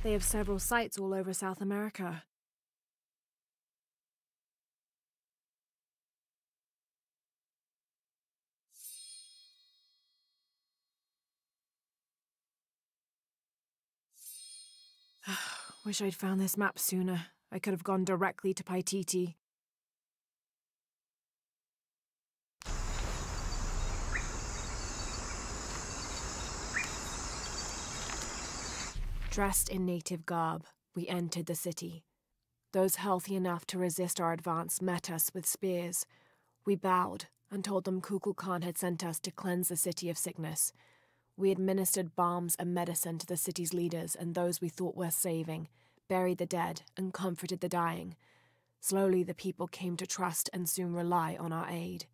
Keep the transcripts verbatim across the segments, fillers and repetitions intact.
They have several sites all over South America. Wish I'd found this map sooner. I could have gone directly to Paititi. Dressed in native garb, we entered the city. Those healthy enough to resist our advance met us with spears. We bowed and told them Kukulkan had sent us to cleanse the city of sickness. We administered balms and medicine to the city's leaders and those we thought worth saving, buried the dead, and comforted the dying. Slowly the people came to trust and soon rely on our aid.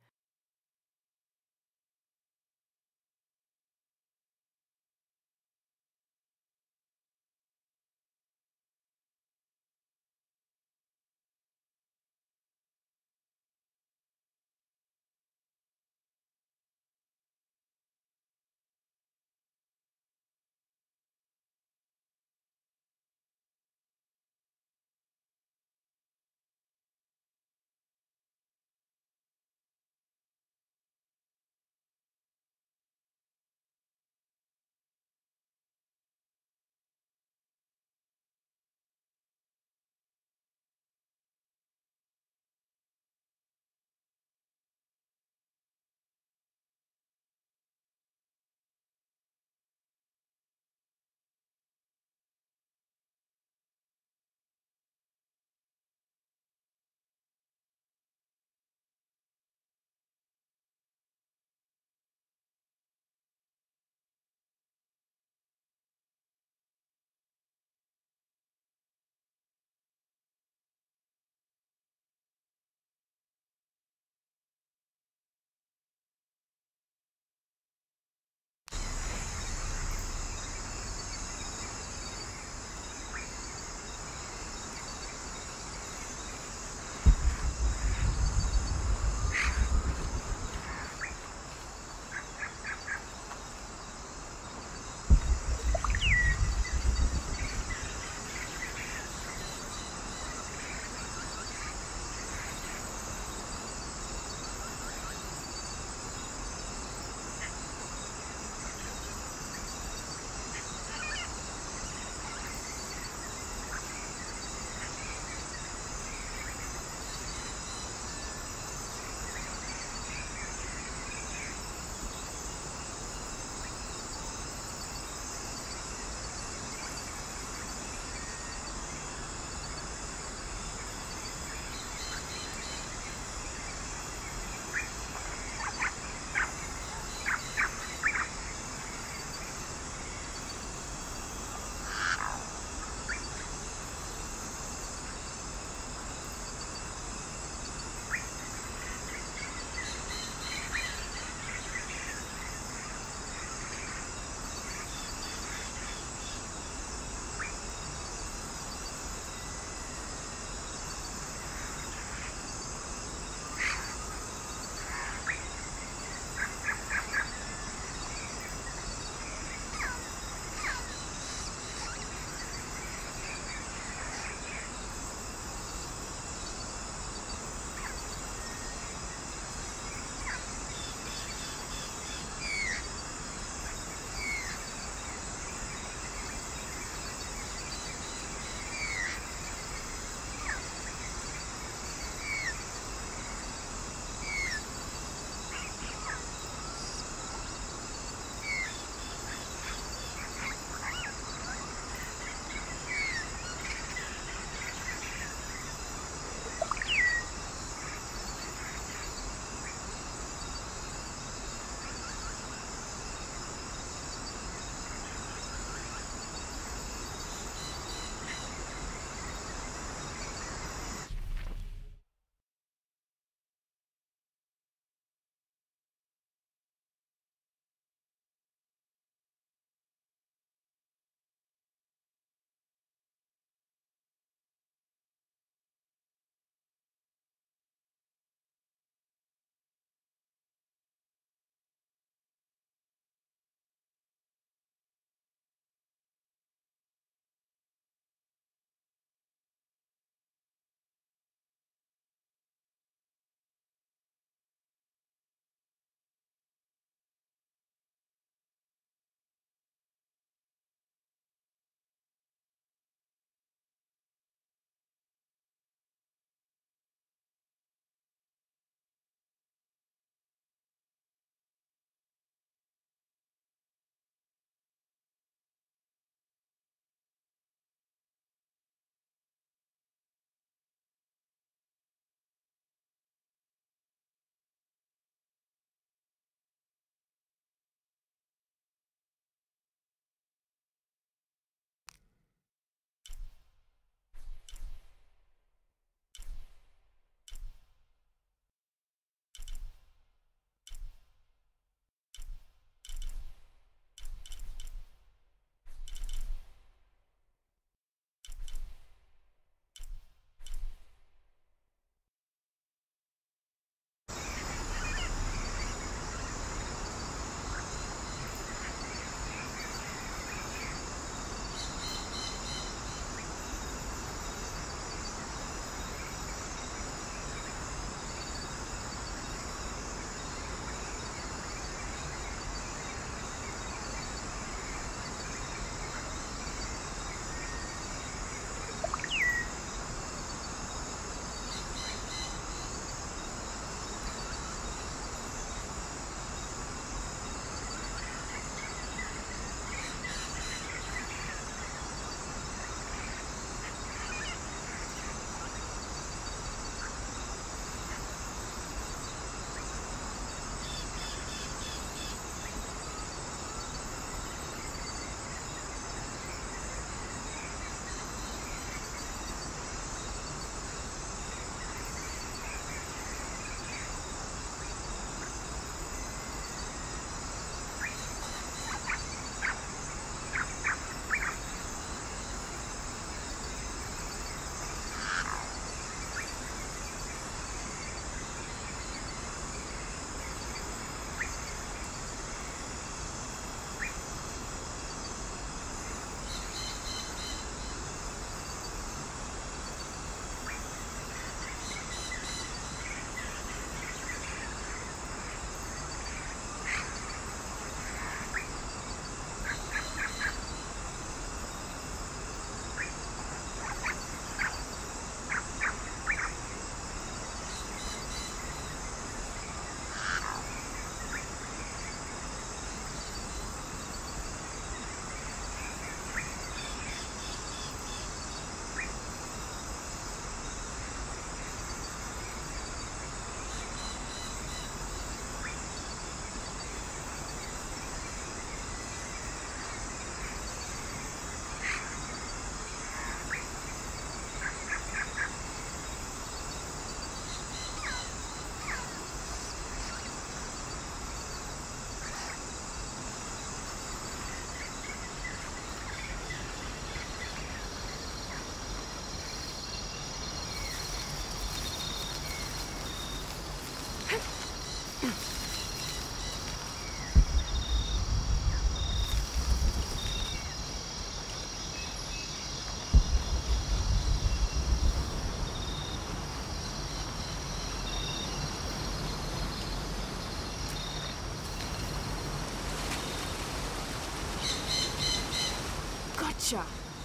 Gotcha!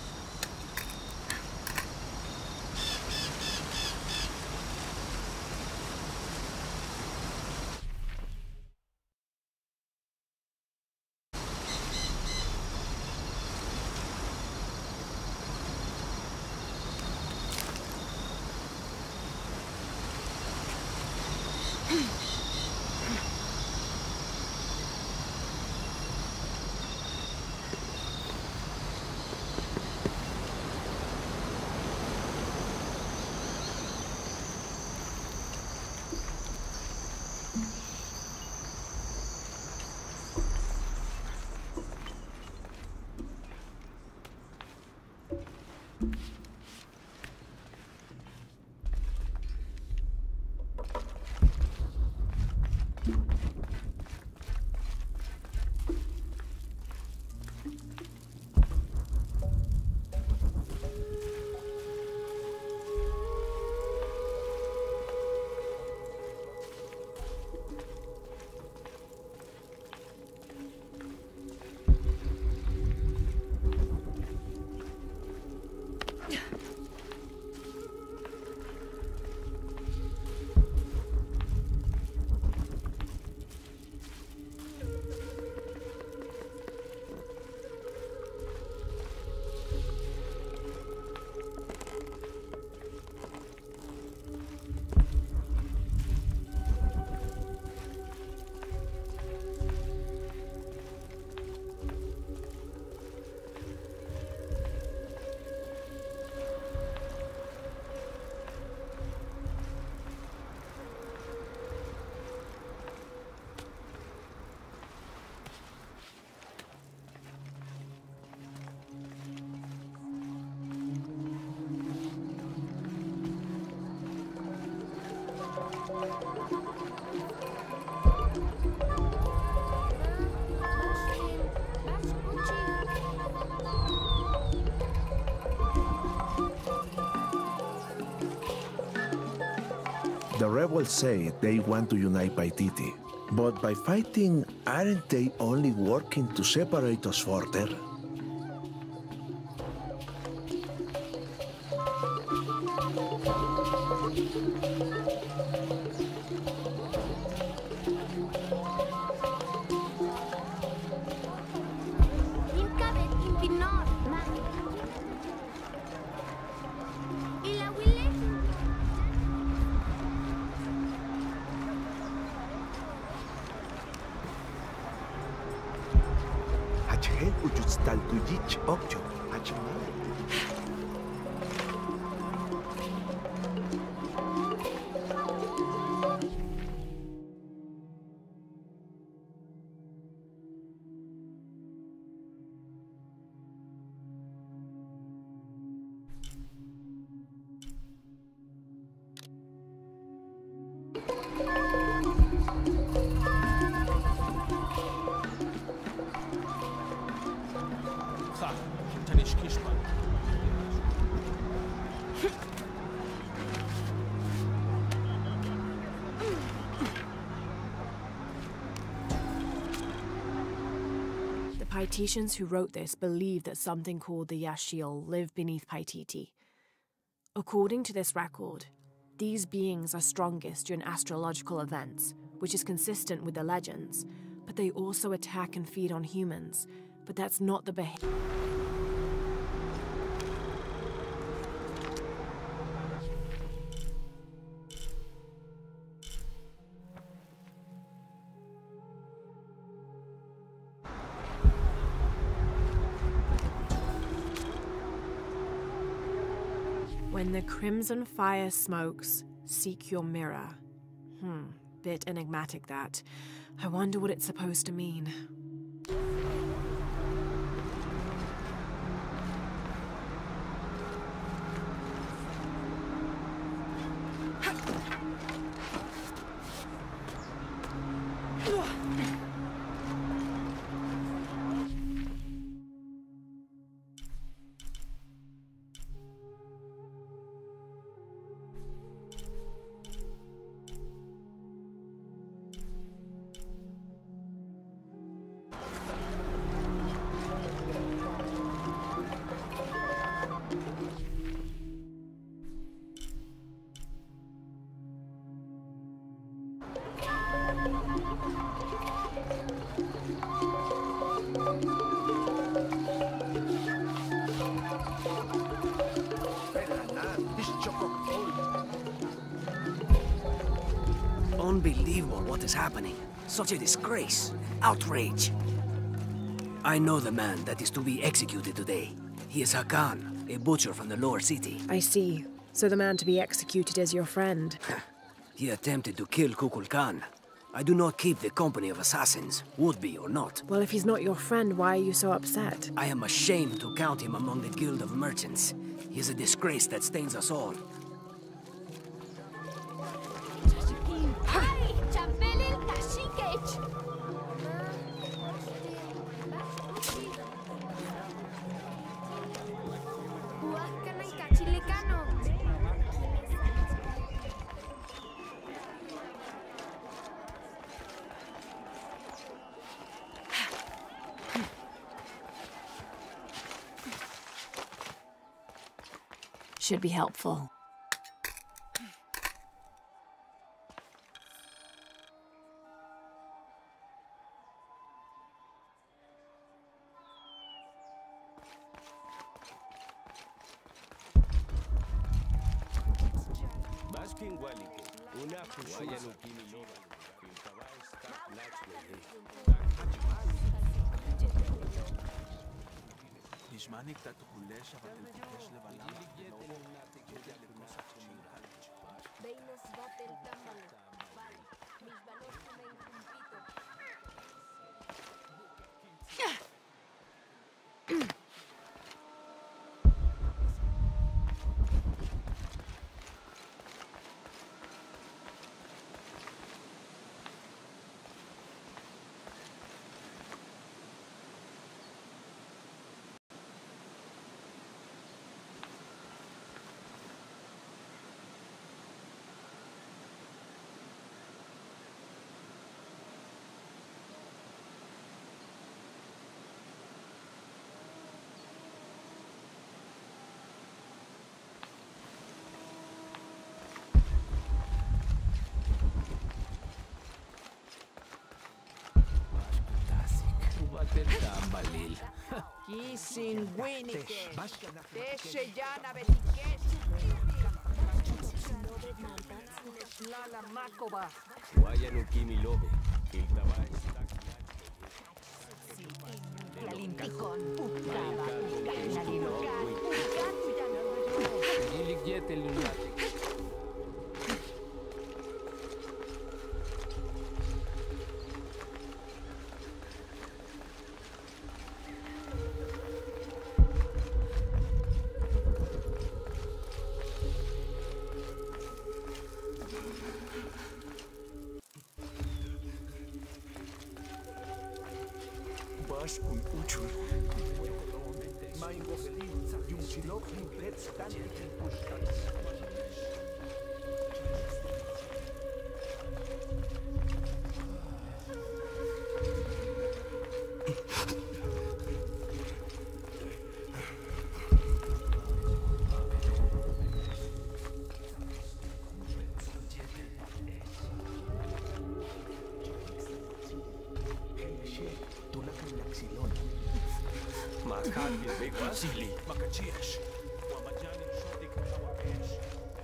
The rebels say they want to unite Paititi, but by fighting, aren't they only working to separate us further? The Paititians who wrote this believed that something called the Yashil live beneath Paititi. According to this record, these beings are strongest during astrological events, which is consistent with the legends, but they also attack and feed on humans, but that's not the behavior. When the crimson fire smokes, seek your mirror. Hmm, bit enigmatic that. I wonder what it's supposed to mean. unbelievable what is happening. Such a disgrace. Outrage. I know the man that is to be executed today. He is Hakan, a butcher from the lower city. I see. So the man to be executed is your friend. He attempted to kill Kukulkan. I do not keep the company of assassins, would-be or not. Well, if he's not your friend, why are you so upset? I am ashamed to count him among the Guild of Merchants. He is a disgrace that stains us all. Should be helpful. Kisin Winike. Deshe Yana Betikesh. Lala Makoba. Guayanukimi Lobe. Lalintikon. Iligete lunatic. Kun Uchul. Mein Gogelin, yung silok ni Betz Tantikin Pushkats. Vasily Makachiash. Wamajanin Shotik Hawapesh.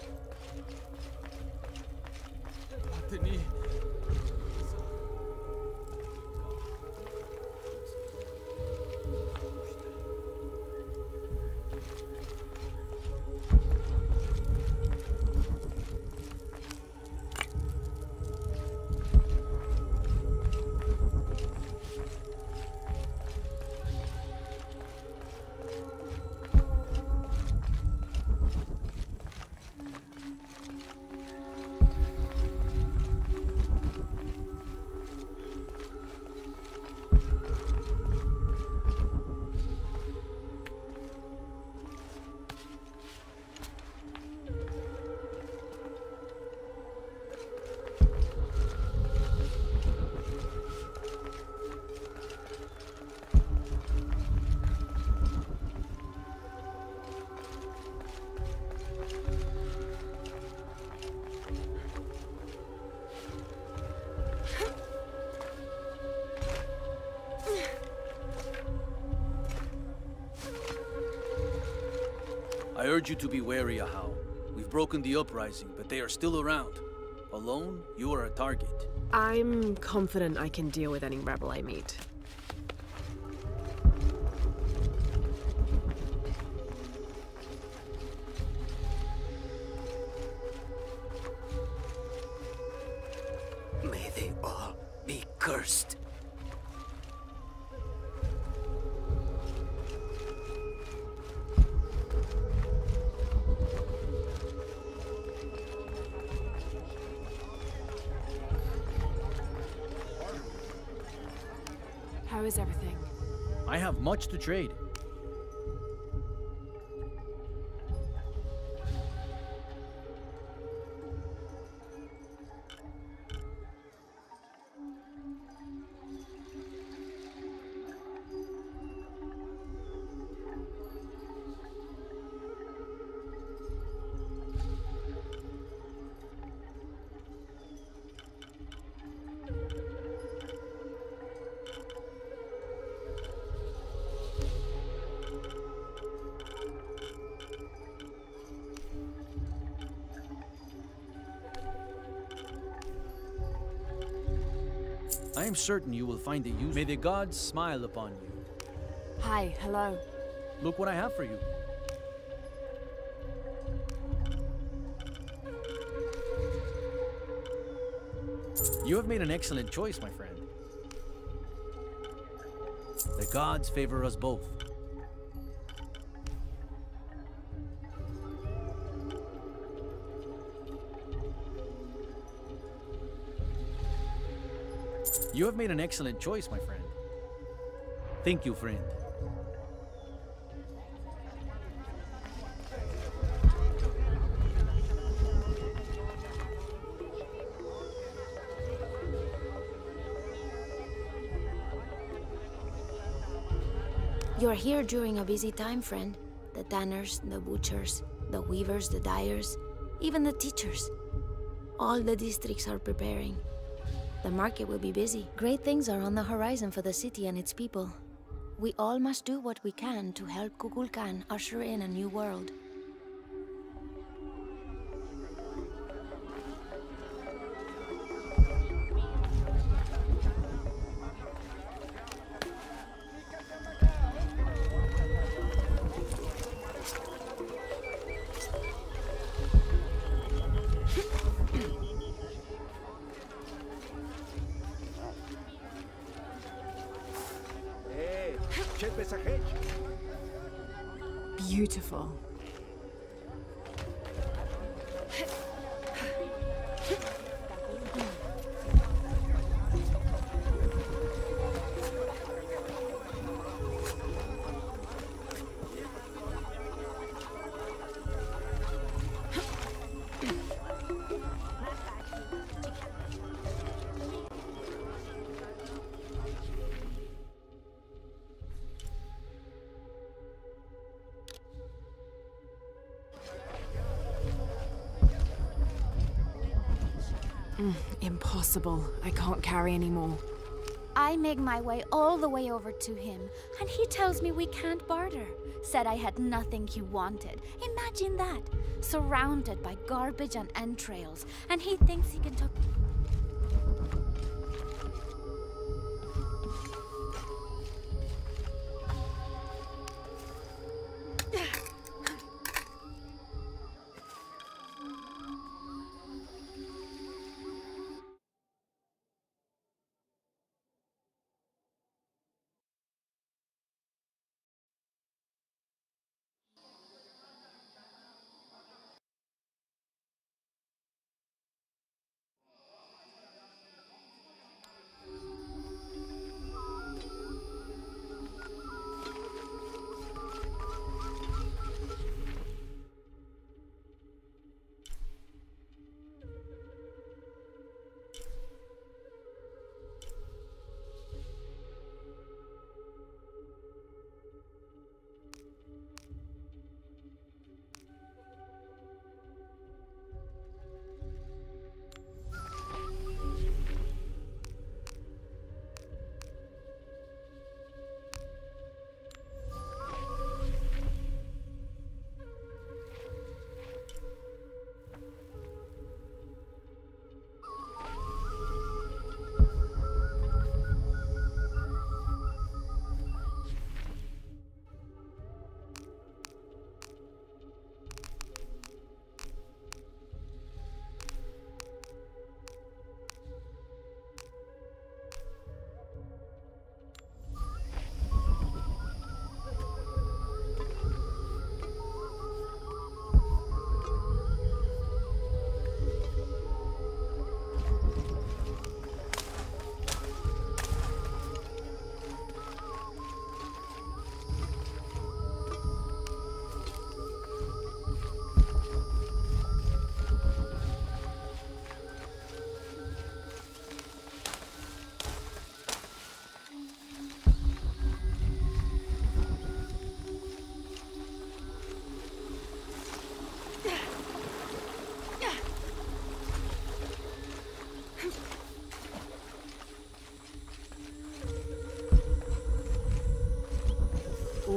Ateni. I urge you to be wary, Ahau. We've broken the uprising, but they are still around. Alone, you are a target. I'm confident I can deal with any rebel I meet. May they all be cursed. How is everything? I have much to trade. I am certain you will find it useful. May the gods smile upon you. Hi, hello. Look what I have for you. You have made an excellent choice, my friend. The gods favor us both. You have made an excellent choice, my friend. Thank you, friend. You're here during a busy time, friend. The tanners, the butchers, the weavers, the dyers, even the teachers. All the districts are preparing. The market will be busy. Great things are on the horizon for the city and its people. We all must do what we can to help Kukulkan usher in a new world. Beautiful. Mm, impossible. I can't carry anymore. I make my way all the way over to him, and he tells me we can't barter. Said I had nothing he wanted. Imagine that. Surrounded by garbage and entrails, and he thinks he can talk...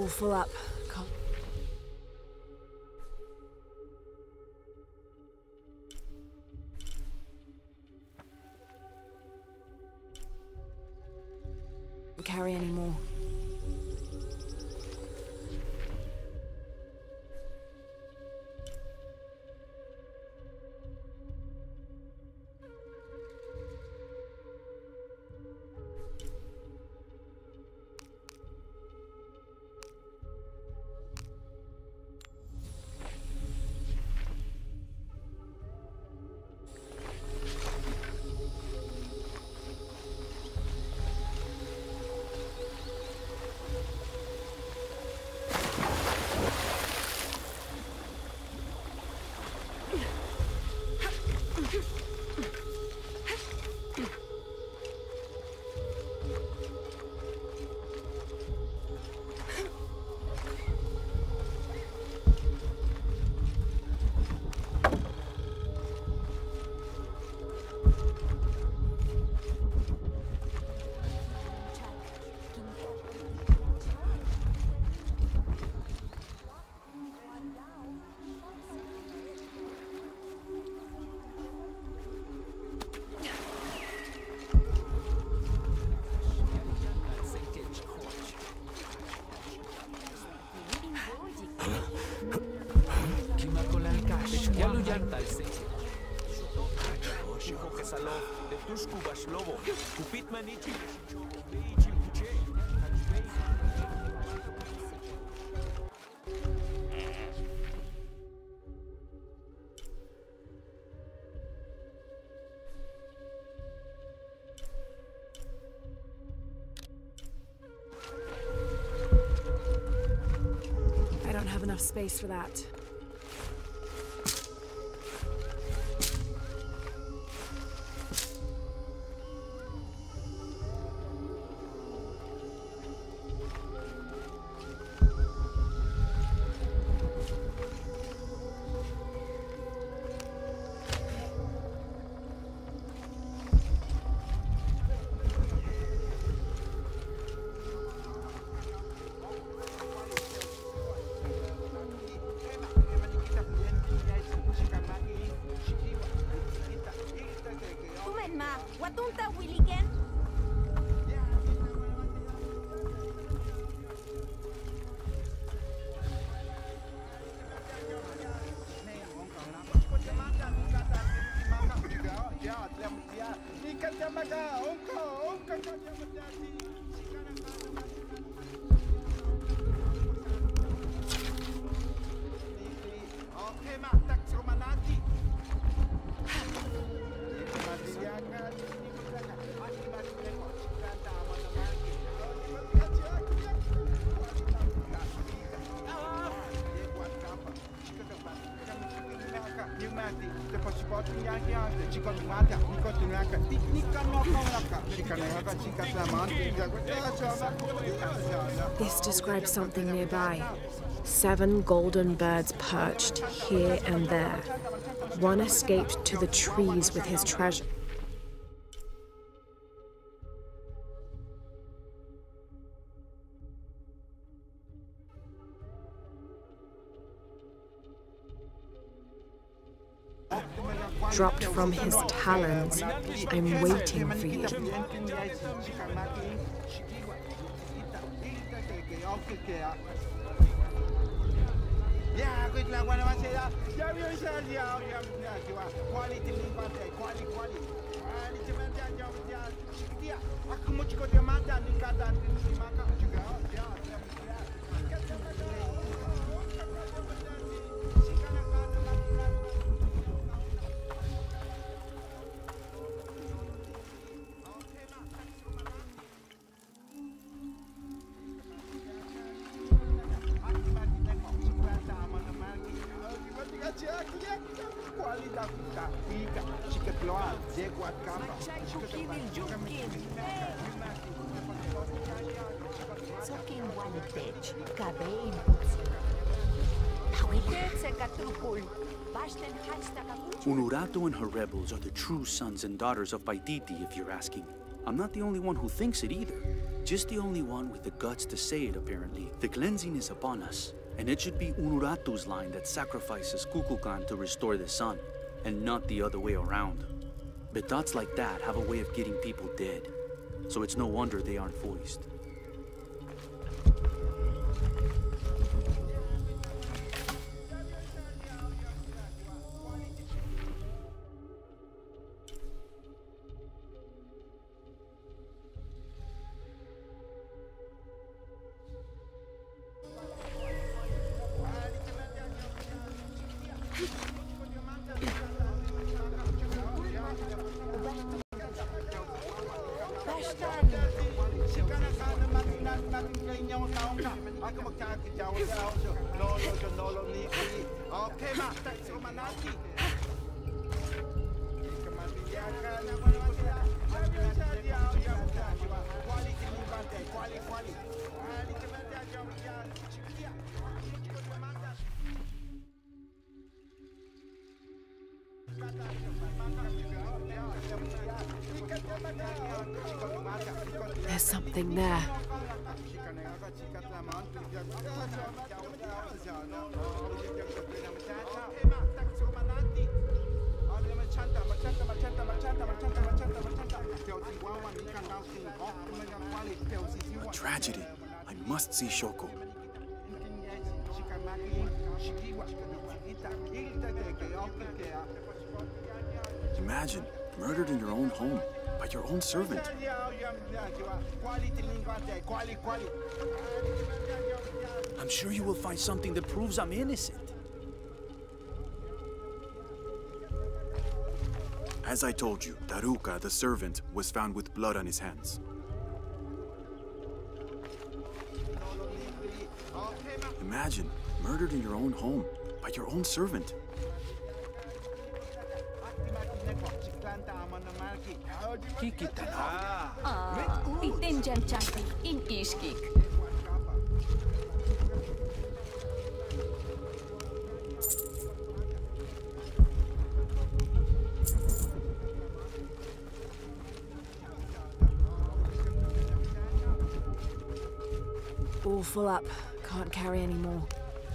all full up. Can't... carry any more. I don't have enough space for that. This describes something nearby. Seven golden birds perched here and there. One escaped to the trees with his treasure. Dropped from his talons. I'm waiting for you. Unuratu and her rebels are the true sons and daughters of Paititi, if you're asking. I'm not the only one who thinks it either. Just the only one with the guts to say it, apparently. The cleansing is upon us, and it should be Unuratu's line that sacrifices Kukulkan to restore the sun, and not the other way around. But thoughts like that have a way of getting people dead, so it's no wonder they aren't voiced. There's something there. A tragedy. I must see Shoko. Imagine, murdered in your own home, by your own servant. I'm sure you will find something that proves I'm innocent. As I told you, Daruka, the servant, was found with blood on his hands. Imagine, murdered in your own home, by your own servant. Ah, iten chanti in iskik. All full up. Can't carry any more.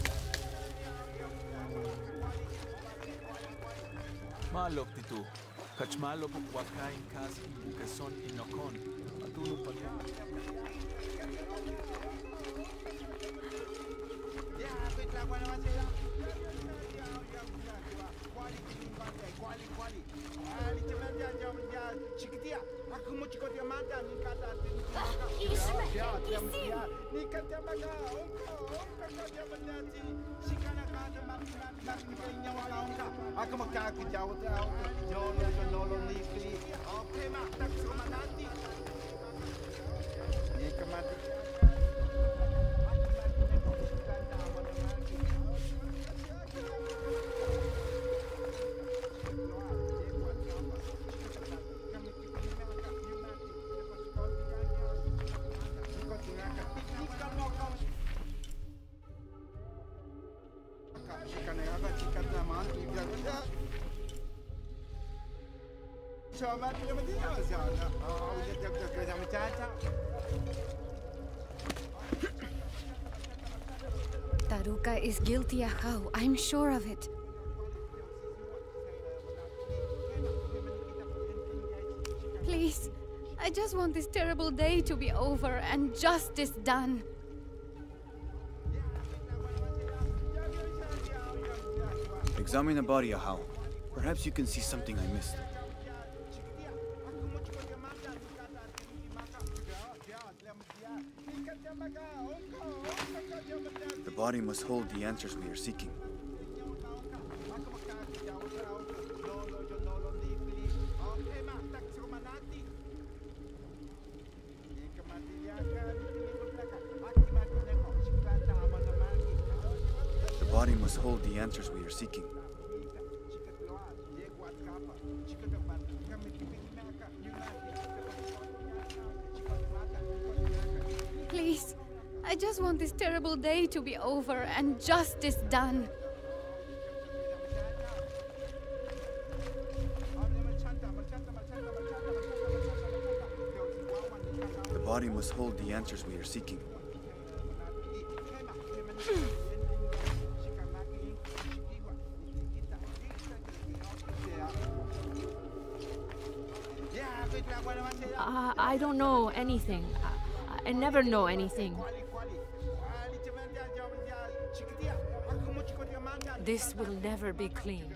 Malok titu. Kachmalo wakain kas bukason inokon. Atuno pagya. Daruka is guilty, Ahau. I'm sure of it. Please, I just want this terrible day to be over and justice done. Examine the body, Ahau. Perhaps you can see something I missed. The body must hold the answers we are seeking. The body must hold the answers we are seeking. Please, I just want this terrible day to be over and justice done. body must hold the answers we are seeking. Uh, I don't know anything. I, I never know anything. This will never be clean.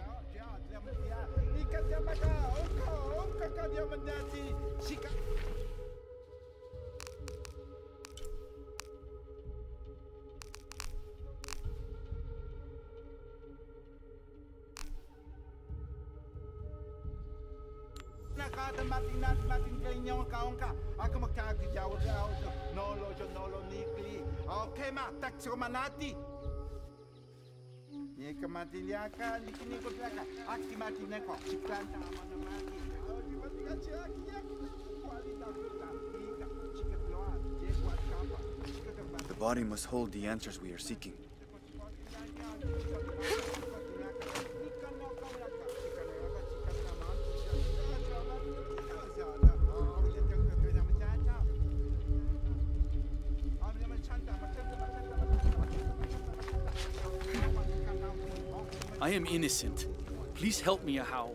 The body must hold the answers we are seeking. I am innocent. Please help me, Ahau.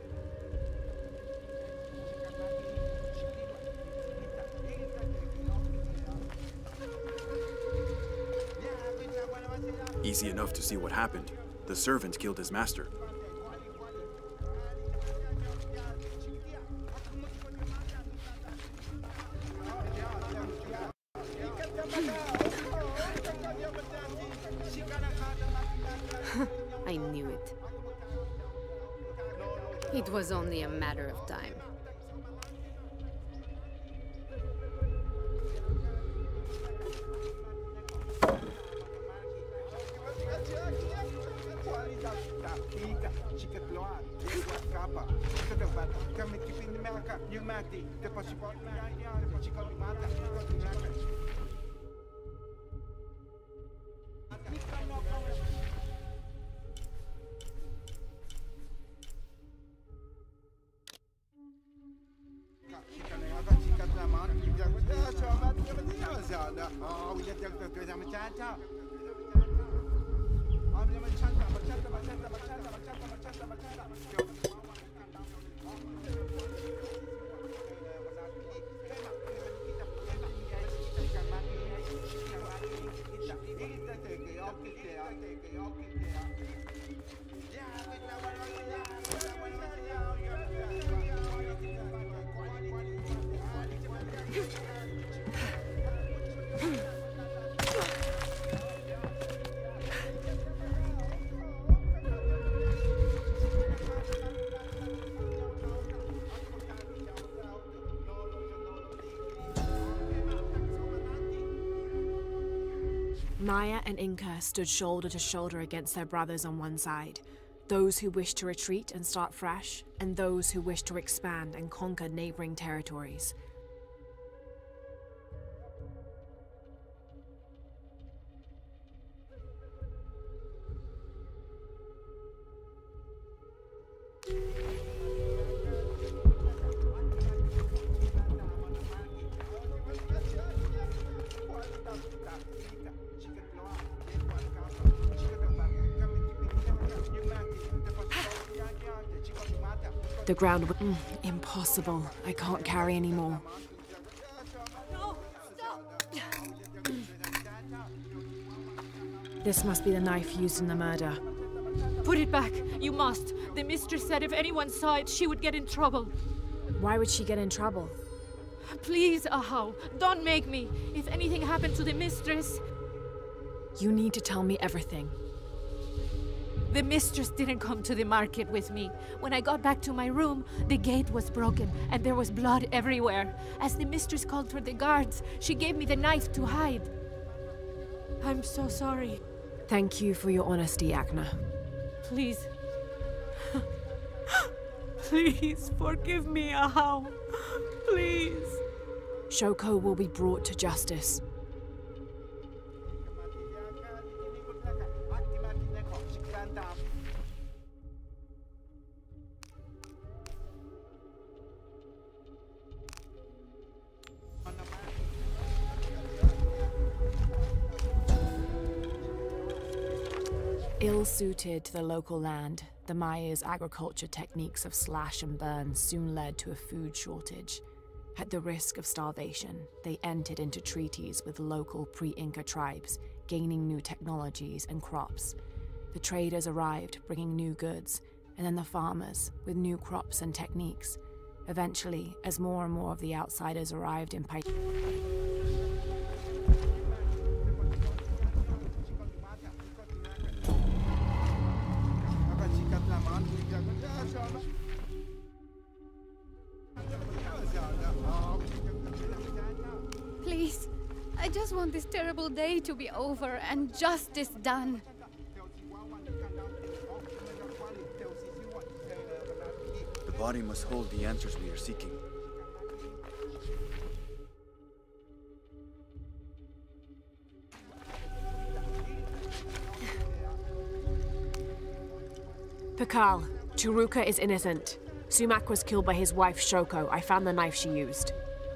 Easy enough to see what happened. The servant killed his master. I knew it. It was only a matter of time. Maya and Inca stood shoulder to shoulder against their brothers on one side, those who wished to retreat and start fresh, and those who wished to expand and conquer neighboring territories. The ground was mm, impossible. I can't carry anymore. No, stop! This must be the knife used in the murder. Put it back. You must. The mistress said if anyone saw it, she would get in trouble. Why would she get in trouble? Please, Ahau, don't make me. If anything happened to the mistress... You need to tell me everything. The mistress didn't come to the market with me. When I got back to my room, the gate was broken and there was blood everywhere. As the mistress called for the guards, she gave me the knife to hide. I'm so sorry. Thank you for your honesty, Agna. Please. Please forgive me, Ahau. Please. Shoko will be brought to justice. Ill-suited to the local land, the Maya's agriculture techniques of slash and burn soon led to a food shortage. At the risk of starvation, they entered into treaties with local pre-Inca tribes, gaining new technologies and crops. The traders arrived, bringing new goods, and then the farmers, with new crops and techniques. Eventually, as more and more of the outsiders arrived in Paititi. Please, I just want this terrible day to be over and justice done. The body must hold the answers we are seeking. Pakal, Turuka is innocent. Sumac was killed by his wife, Shoko. I found the knife she used.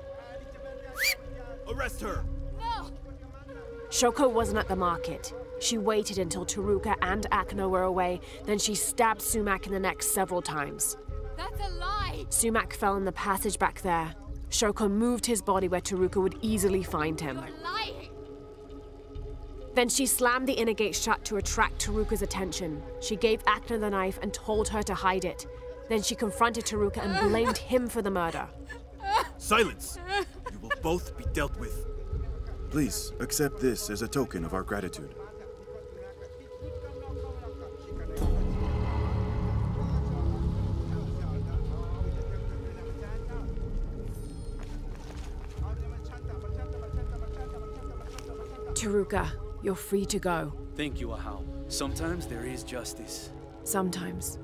Arrest her! No! Shoko wasn't at the market. She waited until Turuka and Akno were away, then she stabbed Sumac in the neck several times. That's a lie! Sumac fell in the passage back there. Shoko moved his body where Turuka would easily find him. You're lying! Then she slammed the inner gate shut to attract Turuka's attention. She gave Akna the knife and told her to hide it. Then she confronted Turuka and blamed him for the murder. Silence! You will both be dealt with. Please, accept this as a token of our gratitude. Turuka, you're free to go. Thank you, Ahau. Sometimes there is justice. Sometimes.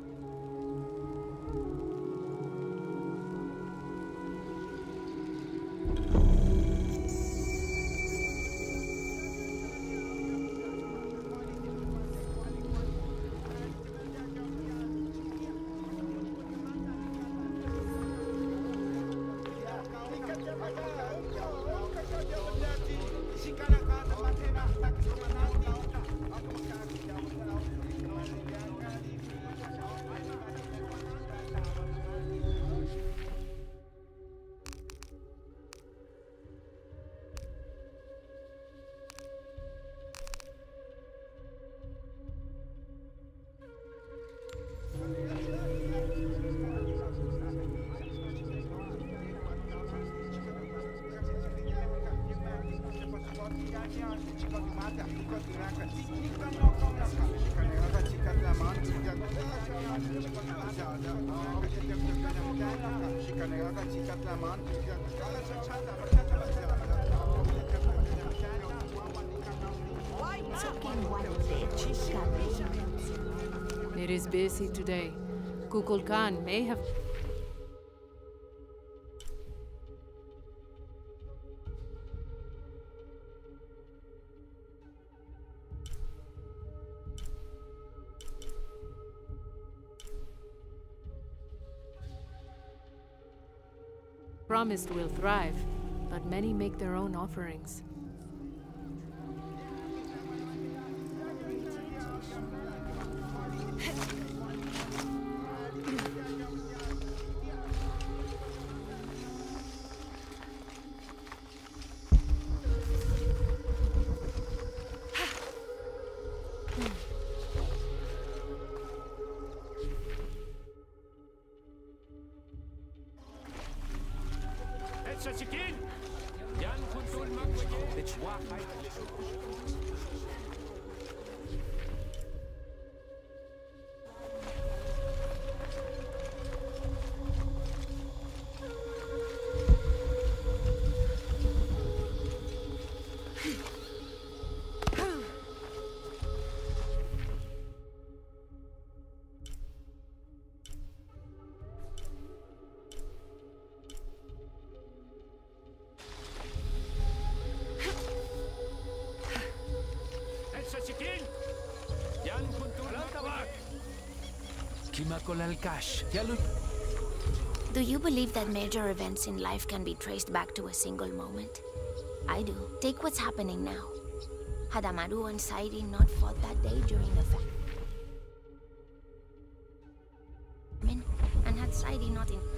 It is busy today. Kukulkan may have... promised will thrive, but many make their own offerings. Do you believe that major events in life can be traced back to a single moment? I do. Take what's happening now. Had Amaru and Sairi not fought that day during the famine, and had Sairi not in...